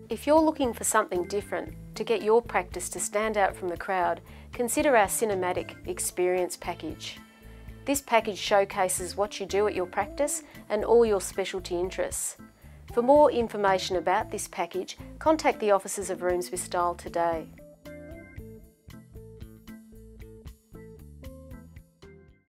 If you're looking for something different to get your practice to stand out from the crowd, consider our Cinematic Experience package. This package showcases what you do at your practice and all your specialty interests. For more information about this package, contact the offices of Rooms with Style today.